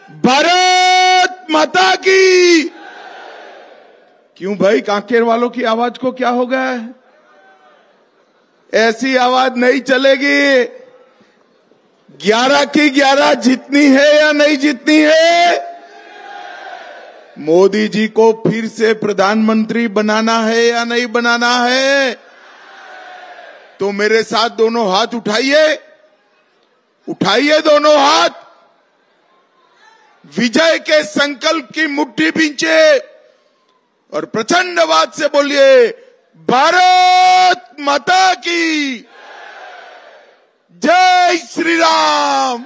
भारत माता की। क्यों भाई, कांकेर वालों की आवाज को क्या हो गया है? ऐसी आवाज नहीं चलेगी। 11 की 11 जीतनी है या नहीं जीतनी है? मोदी जी को फिर से प्रधानमंत्री बनाना है या नहीं बनाना है? तो मेरे साथ दोनों हाथ उठाइए, उठाइए दोनों हाथ, विजय के संकल्प की मुट्ठी भींचे और प्रचंड आवाज से बोलिए, भारत माता की जय श्री राम,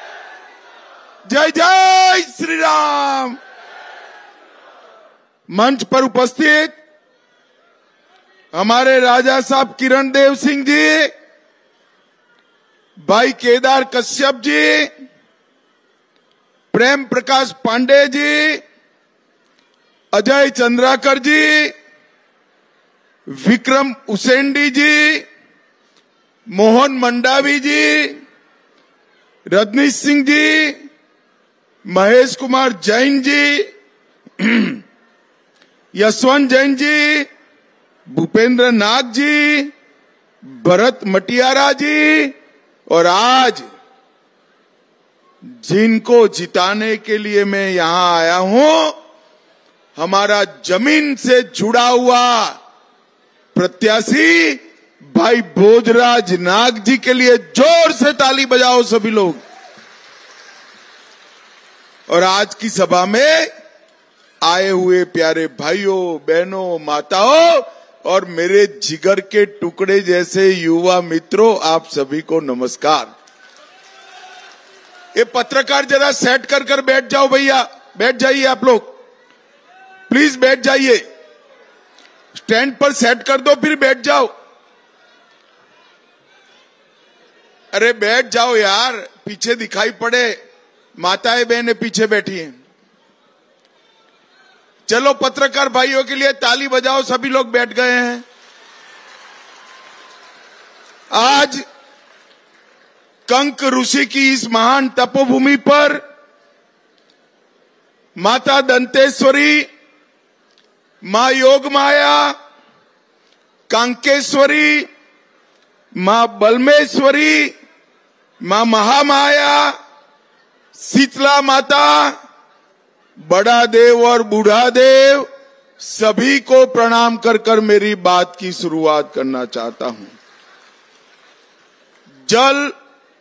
जय जय श्री राम। मंच पर उपस्थित हमारे राजा साहब किरण देव सिंह जी, भाई केदार कश्यप जी, प्रेम प्रकाश पांडे जी, अजय चंद्राकर जी, विक्रम उसेंडी जी, मोहन मंडावी जी, रजनीश सिंह जी, महेश कुमार जैन जी, यशवंत जैन जी, भूपेंद्र नाथ जी, भरत मटियारा जी, और आज जिनको जिताने के लिए मैं यहां आया हूं, हमारा जमीन से जुड़ा हुआ प्रत्याशी भाई भोजराज नाग जी के लिए जोर से ताली बजाओ सभी लोग। और आज की सभा में आए हुए प्यारे भाइयों, बहनों, माताओं और मेरे जिगर के टुकड़े जैसे युवा मित्रों, आप सभी को नमस्कार। ये पत्रकार जरा सेट कर कर बैठ जाओ भैया, बैठ जाइए आप लोग, प्लीज बैठ जाइए, स्टैंड पर सेट कर दो फिर बैठ जाओ। अरे बैठ जाओ यार, पीछे दिखाई पड़े, माताएं बहनें पीछे बैठी हैं। चलो पत्रकार भाइयों के लिए ताली बजाओ, सभी लोग बैठ गए हैं। आज कंक ऋषि की इस महान तपोभूमि पर माता दंतेश्वरी, मां योगमाया, कांकेश्वरी, मां बलमेश्वरी, मां महामाया, शीतला माता, बड़ा देव और बूढ़ा देव, सभी को प्रणाम कर कर मेरी बात की शुरुआत करना चाहता हूं। जल,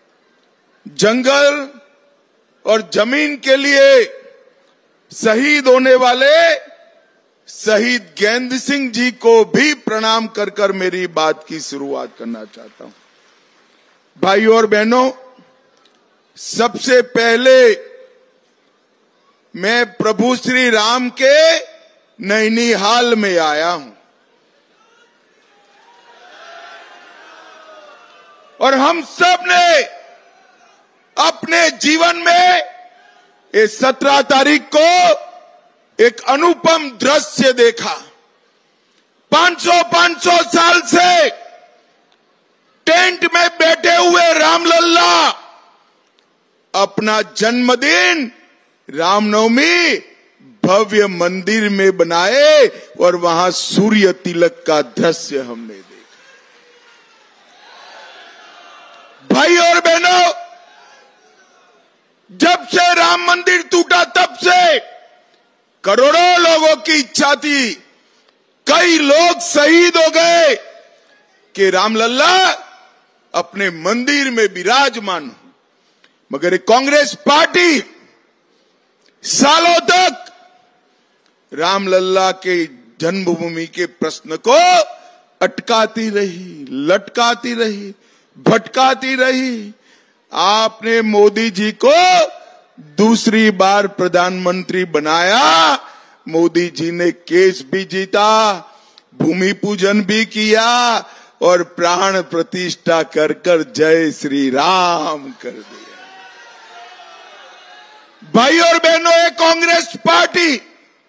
जंगल और जमीन के लिए शहीद होने वाले शहीद गेंद सिंह जी को भी प्रणाम कर कर मेरी बात की शुरुआत करना चाहता हूं। भाइयों और बहनों, सबसे पहले मैं प्रभु श्री राम के नैनीहाल में आया हूं और हम सब ने अपने जीवन में इस 17 तारीख को एक अनुपम दृश्य देखा। 500 साल से टेंट में बैठे हुए रामलल्ला अपना जन्मदिन रामनवमी भव्य मंदिर में बनाए और वहां सूर्य तिलक का दृश्य हमने देखा। भाई और बहनों, जब से राम मंदिर टूटा तब से करोड़ों लोगों की इच्छा थी, कई लोग शहीद हो गए कि रामलल्ला अपने मंदिर में विराजमान हो, मगर कांग्रेस पार्टी सालों तक रामलल्ला के जन्मभूमि के प्रश्न को अटकाती रही, लटकाती रही, भटकाती रही। आपने मोदी जी को दूसरी बार प्रधानमंत्री बनाया, मोदी जी ने केस भी जीता, भूमि पूजन भी किया और प्राण प्रतिष्ठा कर कर जय श्री राम कर दिया। भाई और बहनों, ये कांग्रेस पार्टी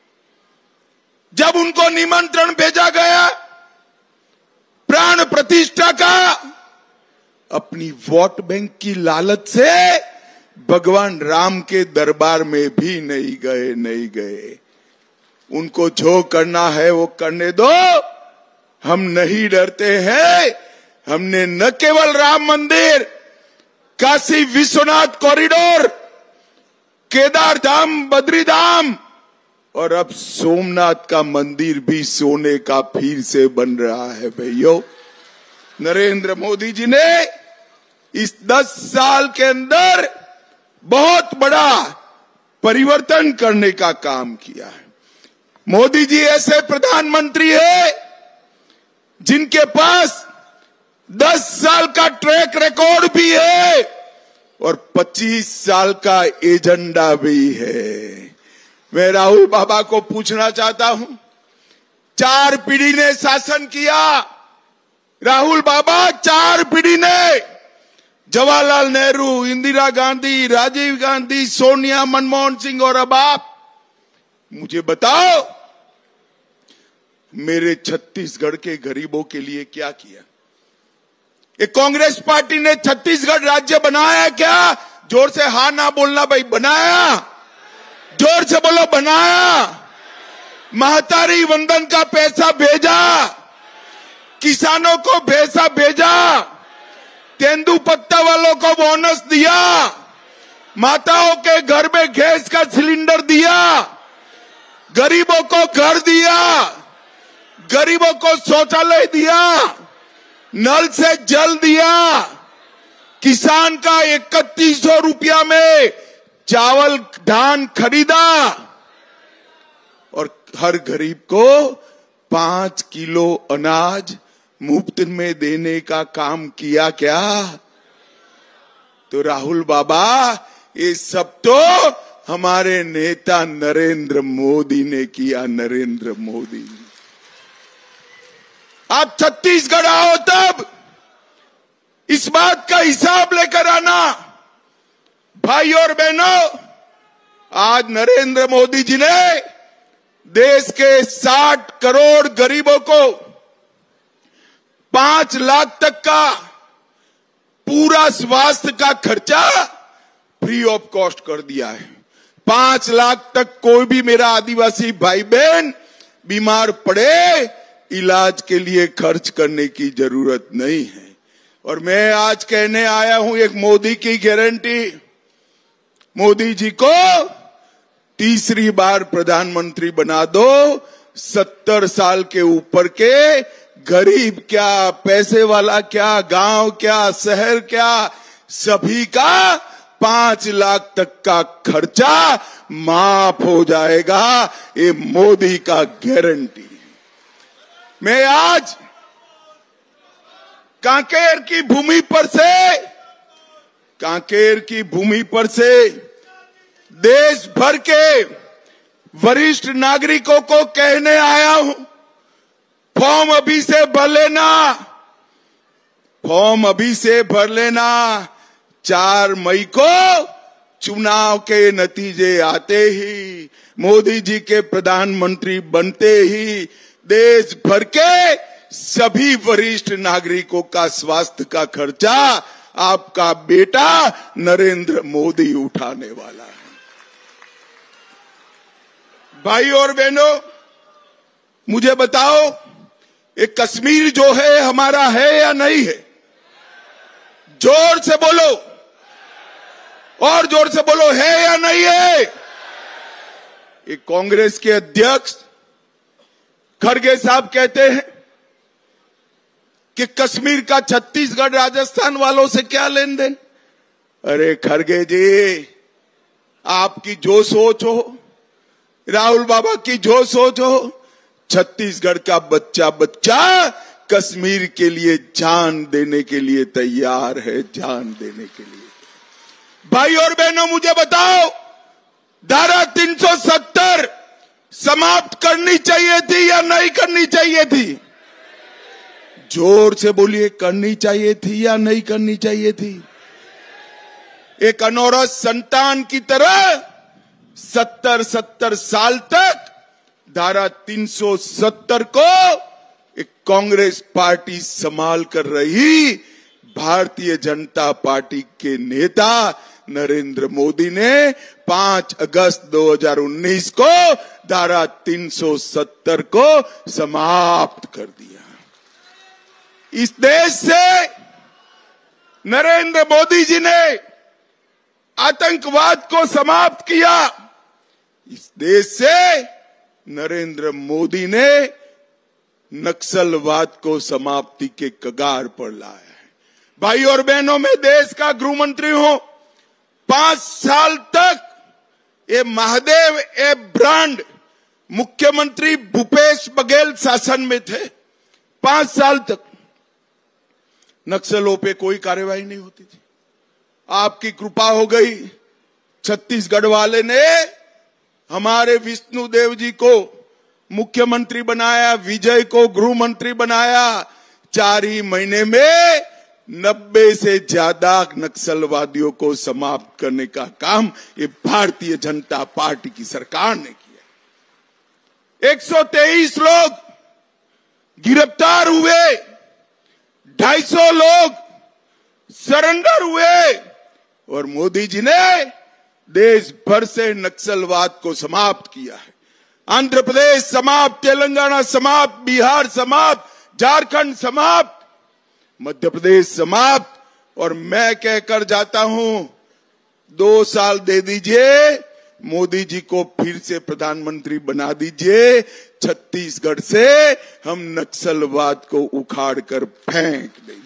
जब उनको निमंत्रण भेजा गया प्राण प्रतिष्ठा का, अपनी वोट बैंक की लालच से भगवान राम के दरबार में भी नहीं गए। उनको जो करना है वो करने दो, हम नहीं डरते हैं। हमने न केवल राम मंदिर, काशी विश्वनाथ कॉरिडोर, केदार धाम, बद्री धाम और अब सोमनाथ का मंदिर भी सोने का फिर से बन रहा है। भैया, नरेंद्र मोदी जी ने इस 10 साल के अंदर बहुत बड़ा परिवर्तन करने का काम किया है। मोदी जी ऐसे प्रधानमंत्री है जिनके पास 10 साल का ट्रैक रिकॉर्ड भी है और 25 साल का एजेंडा भी है। मैं राहुल बाबा को पूछना चाहता हूं, 4 पीढ़ी ने शासन किया। राहुल बाबा 4 पीढ़ी ने, जवाहरलाल नेहरू, इंदिरा गांधी, राजीव गांधी, सोनिया, मनमोहन सिंह और अब आप, मुझे बताओ मेरे छत्तीसगढ़ के गरीबों के लिए क्या किया? ये कांग्रेस पार्टी ने छत्तीसगढ़ राज्य बनाया क्या? जोर से हाँ ना बोलना भाई, बनाया? जोर से बोलो, बनाया। महतारी वंदन का पैसा भेजा, किसानों को पैसा भेजा, तेंदुपत्ता वालों को बोनस दिया, माताओं के घर में गैस का सिलेंडर दिया, गरीबों को घर दिया, गरीबों को शौचालय दिया, नल से जल दिया, किसान का 3100 रुपया में चावल धान खरीदा और हर गरीब को 5 किलो अनाज मुफ्त में देने का काम किया क्या? तो राहुल बाबा, ये सब तो हमारे नेता नरेंद्र मोदी ने किया। नरेंद्र मोदी, आप छत्तीसगढ़ आओ तब इस बात का हिसाब लेकर आना। भाई और बहनों, आज नरेंद्र मोदी जी ने देश के 60 करोड़ गरीबों को 5 लाख तक का पूरा स्वास्थ्य का खर्चा फ्री ऑफ कॉस्ट कर दिया है। 5 लाख तक कोई भी मेरा आदिवासी भाई बहन बीमार पड़े, इलाज के लिए खर्च करने की जरूरत नहीं है। और मैं आज कहने आया हूं एक मोदी की गारंटी। मोदी जी को तीसरी बार प्रधानमंत्री बना दो। 70 साल के ऊपर के गरीब क्या, पैसे वाला क्या, गांव क्या, शहर क्या, सभी का 5 लाख तक का खर्चा माफ हो जाएगा। ये मोदी का गारंटी। मैं आज कांकेर की भूमि पर से देश भर के वरिष्ठ नागरिकों को कहने आया हूं, फॉर्म अभी से भर लेना। 4 मई को चुनाव के नतीजे आते ही, मोदी जी के प्रधानमंत्री बनते ही देश भर के सभी वरिष्ठ नागरिकों का स्वास्थ्य का खर्चा आपका बेटा नरेंद्र मोदी उठाने वाला है। भाई और बहनों, मुझे बताओ, ये कश्मीर जो है हमारा है या नहीं है? जोर से बोलो, और जोर से बोलो, है या नहीं है? ये कांग्रेस के अध्यक्ष खड़गे साहब कहते हैं कि कश्मीर का छत्तीसगढ़ राजस्थान वालों से क्या लेन देन। अरे खड़गे जी, आपकी जो सोच हो, राहुल बाबा की जो सोच हो, छत्तीसगढ़ का बच्चा कश्मीर के लिए जान देने के लिए तैयार है, जान देने के लिए। भाई और बहनों, मुझे बताओ, धारा 370 समाप्त करनी चाहिए थी या नहीं करनी चाहिए थी? जोर से बोलिए, करनी चाहिए थी या नहीं करनी चाहिए थी? एक अनौरत संतान की तरह 70 साल तक धारा 370 को एक कांग्रेस पार्टी संभाल कर रही। भारतीय जनता पार्टी के नेता नरेंद्र मोदी ने 5 अगस्त 2019 को धारा 370 को समाप्त कर दिया। इस देश से नरेंद्र मोदी जी ने आतंकवाद को समाप्त किया। इस देश से नरेंद्र मोदी ने नक्सलवाद को समाप्ति के कगार पर लाया है। भाई और बहनों, मैं देश का गृह मंत्री हूं। 5 साल तक ये महादेव ए ब्रांड मुख्यमंत्री भूपेश बघेल शासन में थे। 5 साल तक नक्सलों पे कोई कार्रवाई नहीं होती थी। आपकी कृपा हो गई, छत्तीसगढ़ वाले ने हमारे विष्णुदेव जी को मुख्यमंत्री बनाया, विजय को गृह मंत्री बनाया। 4 ही महीने में 90 से ज्यादा नक्सलवादियों को समाप्त करने का काम ये भारतीय जनता पार्टी की सरकार ने किया। 123 लोग गिरफ्तार हुए, 250 लोग सरेंडर हुए और मोदी जी ने देश भर से नक्सलवाद को समाप्त किया है। आंध्र प्रदेश समाप्त, तेलंगाना समाप्त, बिहार समाप्त, झारखंड समाप्त, मध्य प्रदेश समाप्त। और मैं कहकर जाता हूं, 2 साल दे दीजिए, मोदी जी को फिर से प्रधानमंत्री बना दीजिए। छत्तीसगढ़ से हम नक्सलवाद को उखाड़ कर फेंक देंगे।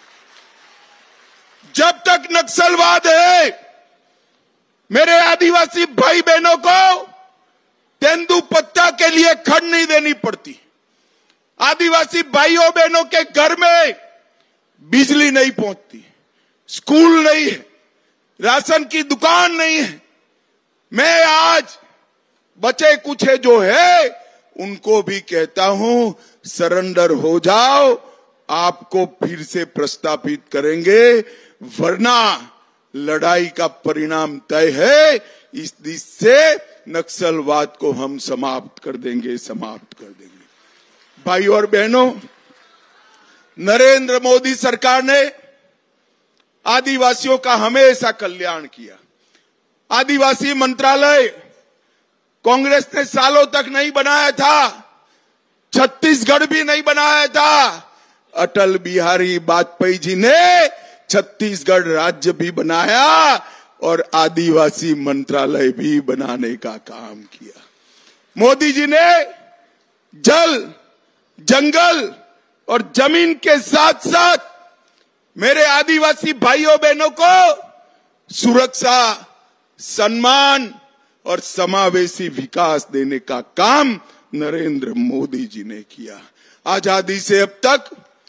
जब तक नक्सलवाद है, मेरे आदिवासी भाई बहनों को तेंदुपत्ता के लिए खड़ नहीं देनी पड़ती। आदिवासी भाइयों बहनों के घर में बिजली नहीं पहुंचती, स्कूल नहीं है, राशन की दुकान नहीं है। मैं आज बचे कुछे जो है उनको भी कहता हूं, सरेंडर हो जाओ, आपको फिर से प्रस्तापित करेंगे, वरना लड़ाई का परिणाम तय है। इस दिश से नक्सलवाद को हम समाप्त कर देंगे, समाप्त कर देंगे। भाई और बहनों, नरेंद्र मोदी सरकार ने आदिवासियों का हमेशा कल्याण किया। आदिवासी मंत्रालय कांग्रेस ने सालों तक नहीं बनाया था, छत्तीसगढ़ भी नहीं बनाया था। अटल बिहारी वाजपेयी जी ने छत्तीसगढ़ राज्य भी बनाया और आदिवासी मंत्रालय भी बनाने का काम किया। मोदी जी ने जल, जंगल और जमीन के साथ साथ मेरे आदिवासी भाइयों बहनों को सुरक्षा, सम्मान और समावेशी विकास देने का काम नरेंद्र मोदी जी ने किया। आजादी से अब तक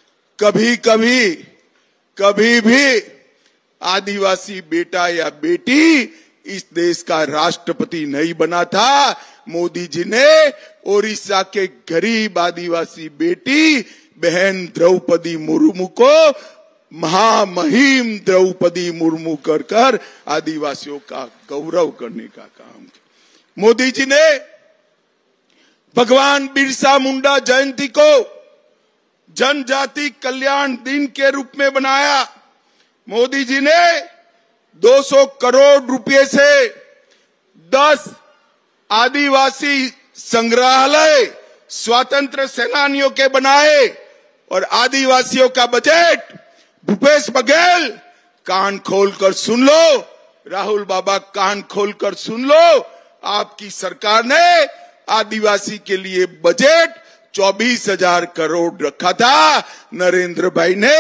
कभी भी आदिवासी बेटा या बेटी इस देश का राष्ट्रपति नहीं बना था। मोदी जी ने ओडिशा के गरीब आदिवासी बेटी बहन द्रौपदी मुर्मू को महामहिम द्रौपदी मुर्मू कर आदिवासियों का गौरव करने का काम किया। मोदी जी ने भगवान बिरसा मुंडा जयंती को जनजाति कल्याण दिन के रूप में बनाया। मोदी जी ने 200 करोड़ रुपए से 10 आदिवासी संग्रहालय स्वतंत्र सेनानियों के बनाए और आदिवासियों का बजट भूपेश बघेल, कान खोलकर सुन लो, राहुल बाबा कान खोलकर सुन लो, आपकी सरकार ने आदिवासी के लिए बजट 24,000 करोड़ रखा था। नरेंद्र भाई ने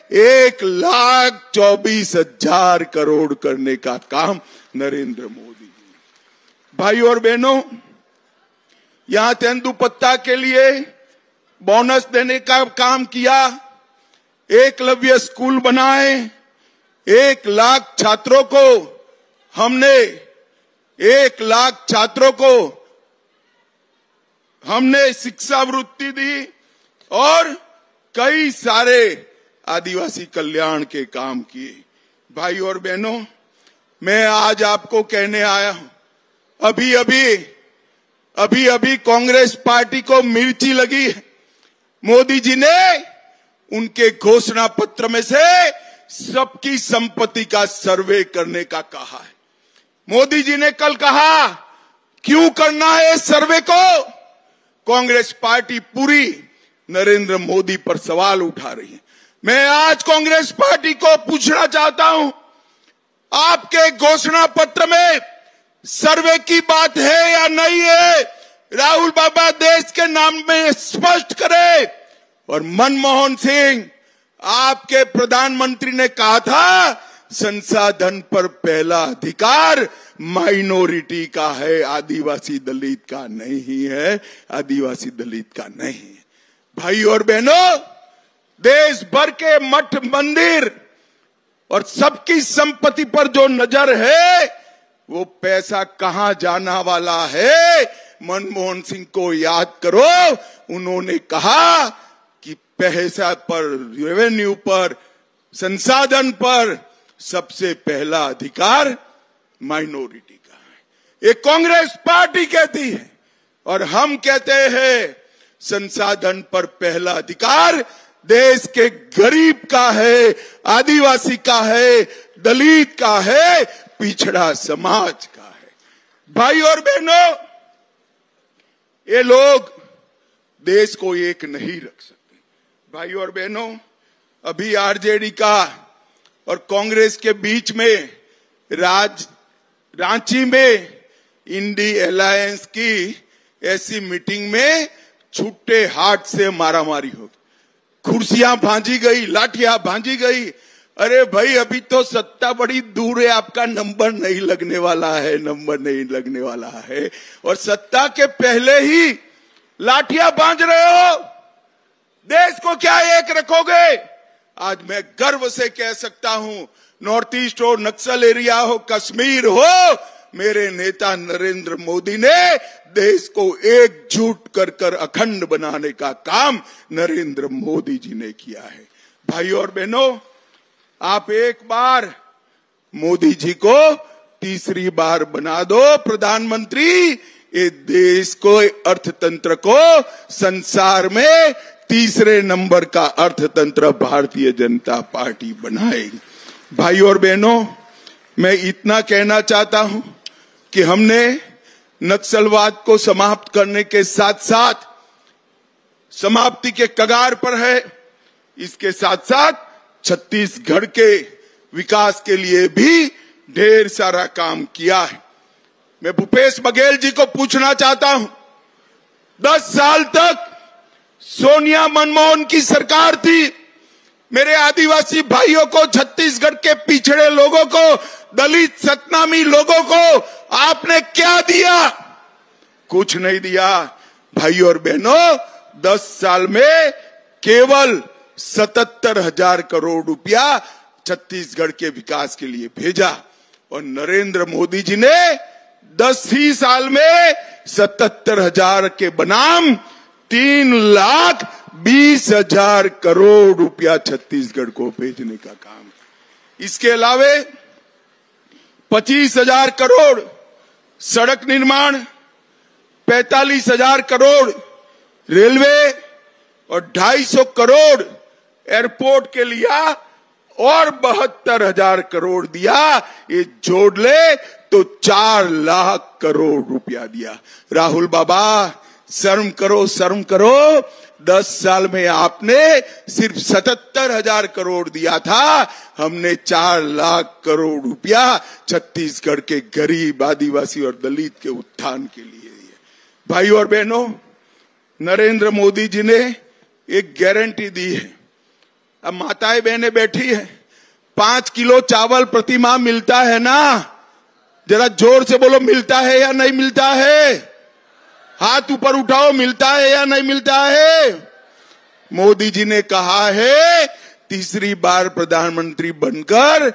1,24,000 करोड़ करने का काम नरेंद्र मोदी जी। भाई और बहनों, यहां तेंदुपत्ता के लिए बोनस देने का काम किया, एकलव्य स्कूल बनाए, 1 लाख छात्रों को हमने 1 लाख छात्रों को हमने शिक्षा वृत्ति दी और कई सारे आदिवासी कल्याण के काम किए। भाई और बहनों, मैं आज आपको कहने आया हूं, अभी कांग्रेस पार्टी को मिर्ची लगी है। मोदी जी ने उनके घोषणा पत्र में से सबकी संपत्ति का सर्वे करने का कहा है। मोदी जी ने कल कहा क्यों करना है इस सर्वे को? कांग्रेस पार्टी पूरी नरेंद्र मोदी पर सवाल उठा रही है। मैं आज कांग्रेस पार्टी को पूछना चाहता हूं, आपके घोषणा पत्र में सर्वे की बात है या नहीं है? राहुल बाबा देश के नाम में स्पष्ट करे। और मनमोहन सिंह, आपके प्रधानमंत्री ने कहा था संसाधन पर पहला अधिकार माइनॉरिटी का है, आदिवासी दलित का नहीं है, आदिवासी दलित का नहीं है। भाई और बहनों, देश भर के मठ मंदिर और सबकी संपत्ति पर जो नजर है वो पैसा कहां जाना वाला है? मनमोहन सिंह को याद करो, उन्होंने कहा कि पैसा पर, रेवेन्यू पर, संसाधन पर सबसे पहला अधिकार माइनॉरिटी का है। ये कांग्रेस पार्टी कहती है और हम कहते हैं संसाधन पर पहला अधिकार देश के गरीब का है, आदिवासी का है, दलित का है, पिछड़ा समाज का है। भाई और बहनों, ये लोग देश को एक नहीं रख सकते। भाई और बहनों, अभी आरजेडी का और कांग्रेस के बीच में रांची में इंडी अलायंस की ऐसी मीटिंग में छुट्टे हाथ से मारामारी हो गई, कुर्सियां भांजी गई, लाठियां भांजी गई। अरे भाई, अभी तो सत्ता बड़ी दूर है, आपका नंबर नहीं लगने वाला है, नंबर नहीं लगने वाला है, और सत्ता के पहले ही लाठियां बांध रहे हो। देश को क्या एक रखोगे? आज मैं गर्व से कह सकता हूं, नॉर्थ ईस्ट हो, नक्सल एरिया हो, कश्मीर हो, मेरे नेता नरेंद्र मोदी ने देश को एकजुट कर कर अखंड बनाने का काम नरेंद्र मोदी जी ने किया है। भाई और बहनों, आप एक बार मोदी जी को तीसरी बार बना दो प्रधानमंत्री, ये देश को, अर्थतंत्र को संसार में तीसरे नंबर का अर्थतंत्र भारतीय जनता पार्टी बनाएगी। भाई और बहनों, मैं इतना कहना चाहता हूं कि हमने नक्सलवाद को समाप्त करने के साथ साथ, समाप्ति के कगार पर है, इसके साथ साथ छत्तीसगढ़ के विकास के लिए भी ढेर सारा काम किया है। मैं भूपेश बघेल जी को पूछना चाहता हूं, 10 साल तक सोनिया मनमोहन की सरकार थी, मेरे आदिवासी भाइयों को, छत्तीसगढ़ के पिछड़े लोगों को, दलित सतनामी लोगों को आपने क्या दिया? कुछ नहीं दिया। भाई और बहनों, 10 साल में केवल 77,000 करोड़ रुपया छत्तीसगढ़ के विकास के लिए भेजा, और नरेंद्र मोदी जी ने 10 ही साल में 77,000 के बनाम 3,20,000 करोड़ रुपया छत्तीसगढ़ को भेजने का काम। इसके अलावे 25,000 करोड़ सड़क निर्माण, 45,000 करोड़ रेलवे और 250 करोड़ एयरपोर्ट के लिया, और 72,000 करोड़ दिया। ये जोड़ ले तो 4 लाख करोड़ रुपया दिया। राहुल बाबा, शर्म करो, शर्म करो। 10 साल में आपने सिर्फ 77,000 करोड़ दिया था, हमने 4 लाख करोड़ रुपया छत्तीसगढ़ के गरीब, आदिवासी और दलित के उत्थान के लिए दिया। भाई और बहनों, नरेंद्र मोदी जी ने एक गारंटी दी है। अब माताएं बहनें बैठी है, 5 किलो चावल प्रति माह मिलता है ना? जरा जोर से बोलो, मिलता है या नहीं मिलता है? हाथ ऊपर उठाओ, मिलता है या नहीं मिलता है? मोदी जी ने कहा है तीसरी बार प्रधानमंत्री बनकर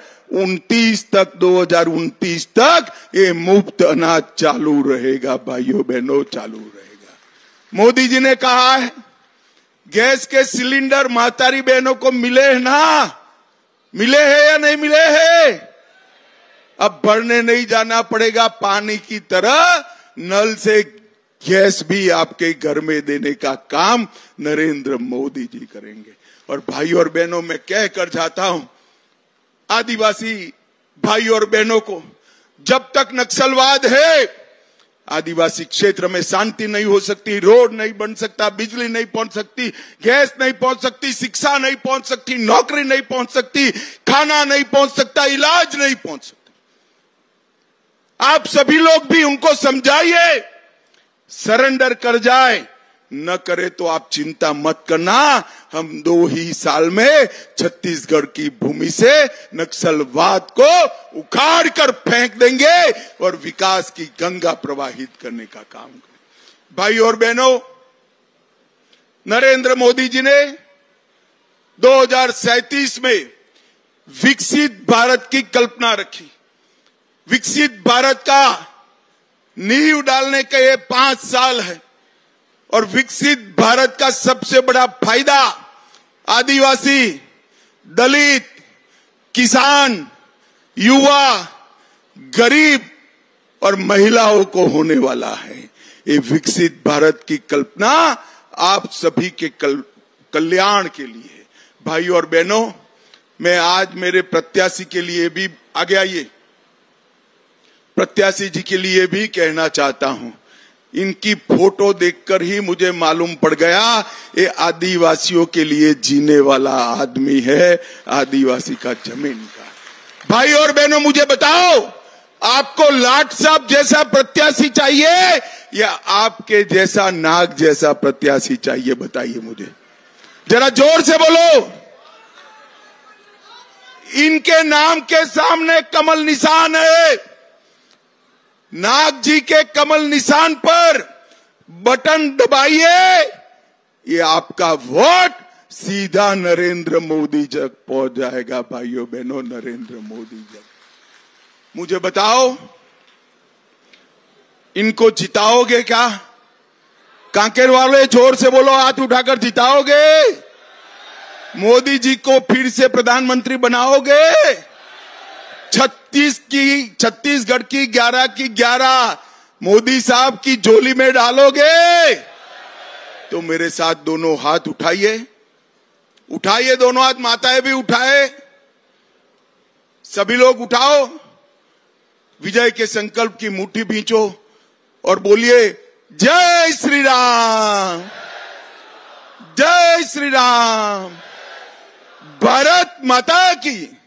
2029 तक ये मुफ्त अनाज चालू रहेगा। भाइयों बहनों, चालू रहेगा। मोदी जी ने कहा है गैस के सिलेंडर महतारी बहनों को मिले हैं ना? मिले हैं या नहीं मिले हैं? अब भरने नहीं जाना पड़ेगा, पानी की तरह नल से गैस भी आपके घर में देने का काम नरेंद्र मोदी जी करेंगे। और भाई और बहनों, मैं कह कर जाता हूं, आदिवासी भाई और बहनों को, जब तक नक्सलवाद है आदिवासी क्षेत्र में शांति नहीं हो सकती, रोड नहीं बन सकता, बिजली नहीं पहुंच सकती, गैस नहीं पहुंच सकती, शिक्षा नहीं पहुंच सकती, नौकरी नहीं पहुंच सकती, खाना नहीं पहुंच सकता, इलाज नहीं पहुंच सकता। आप सभी लोग भी उनको समझाइए, सरेंडर कर जाए, न करे तो आप चिंता मत करना, हम 2 ही साल में छत्तीसगढ़ की भूमि से नक्सलवाद को उखाड़ कर फेंक देंगे और विकास की गंगा प्रवाहित करने का काम करेंगे। भाई और बहनों, नरेंद्र मोदी जी ने 2037 में विकसित भारत की कल्पना रखी। विकसित भारत का नींव डालने के ये 5 साल है और विकसित भारत का सबसे बड़ा फायदा आदिवासी, दलित, किसान, युवा, गरीब और महिलाओं को होने वाला है। ये विकसित भारत की कल्पना आप सभी के कल्याण के लिए है। भाई और बहनों, मैं आज मेरे प्रत्याशी के लिए भी आगे आइए, प्रत्याशी जी के लिए भी कहना चाहता हूं, इनकी फोटो देखकर ही मुझे मालूम पड़ गया ये आदिवासियों के लिए जीने वाला आदमी है, आदिवासी का जमीन का। भाई और बहनों, मुझे बताओ, आपको लाट साहब जैसा प्रत्याशी चाहिए या आपके जैसा नाग जैसा प्रत्याशी चाहिए? बताइए मुझे, जरा जोर से बोलो। इनके नाम के सामने कमल निशान है, नाग जी के कमल निशान पर बटन दबाइए, ये आपका वोट सीधा नरेंद्र मोदी तक पहुंच जाएगा। भाइयों बहनों, नरेंद्र मोदी तक। मुझे बताओ, इनको जिताओगे क्या? कांकेर वाले जोर से बोलो, हाथ उठाकर जिताओगे? मोदी जी को फिर से प्रधानमंत्री बनाओगे? छत्तीसगढ़ की 11 की 11 मोदी साहब की झोली में डालोगे? तो मेरे साथ दोनों हाथ उठाइए, उठाइए दोनों हाथ, माताएं भी उठाए, सभी लोग उठाओ, विजय के संकल्प की मुट्ठी भींचो और बोलिए, जय श्री राम, जय श्री राम, भारत माता की।